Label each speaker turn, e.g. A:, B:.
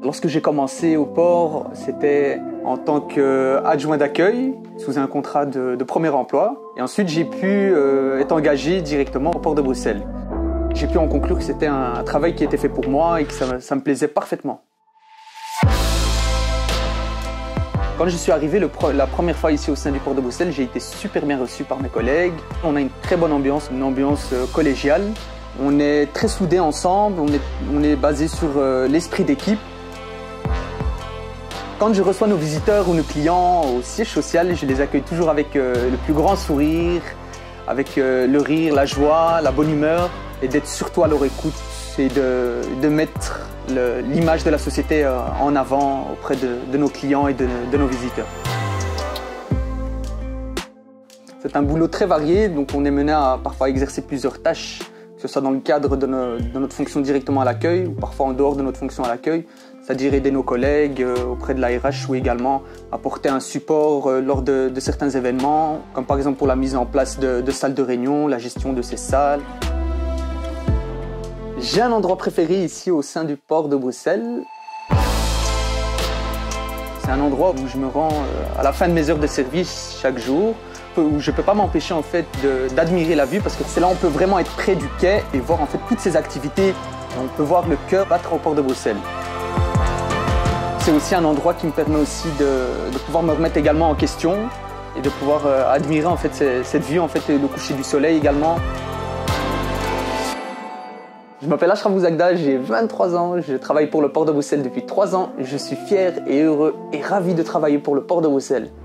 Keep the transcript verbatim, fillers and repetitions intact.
A: Lorsque j'ai commencé au port, c'était en tant qu'adjoint d'accueil, sous un contrat de, de premier emploi. Et ensuite, j'ai pu euh, être engagé directement au port de Bruxelles. J'ai pu en conclure que c'était un, un travail qui était fait pour moi et que ça, ça me plaisait parfaitement. Quand je suis arrivé le pro, la première fois ici au sein du port de Bruxelles, j'ai été super bien reçu par mes collègues. On a une très bonne ambiance, une ambiance euh, collégiale. On est très soudés ensemble, on est, on est basé sur euh, l'esprit d'équipe. Quand je reçois nos visiteurs ou nos clients au siège social, je les accueille toujours avec euh, le plus grand sourire, avec euh, le rire, la joie, la bonne humeur et d'être surtout à leur écoute et de, de mettre l'image de la société euh, en avant auprès de, de nos clients et de, de nos visiteurs. C'est un boulot très varié, donc on est mené à parfois exercer plusieurs tâches, que ce soit dans le cadre de, nos, de notre fonction directement à l'accueil ou parfois en dehors de notre fonction à l'accueil, c'est-à-dire aider nos collègues euh, auprès de l'A R H ou également apporter un support euh, lors de, de certains événements, comme par exemple pour la mise en place de, de salles de réunion, la gestion de ces salles. J'ai un endroit préféré ici au sein du port de Bruxelles. C'est un endroit où je me rends euh, à la fin de mes heures de service chaque jour, où je ne peux pas m'empêcher en fait d'admirer la vue parce que c'est là où on peut vraiment être près du quai et voir en fait toutes ces activités. On peut voir le cœur battre au port de Bruxelles. C'est aussi un endroit qui me permet aussi de, de pouvoir me remettre également en question et de pouvoir euh, admirer en fait cette, cette vue, en fait, le coucher du soleil également. Je m'appelle Ashraf Bouzagda, j'ai vingt-trois ans, je travaille pour le port de Bruxelles depuis trois ans. Je suis fier et heureux et ravi de travailler pour le port de Bruxelles.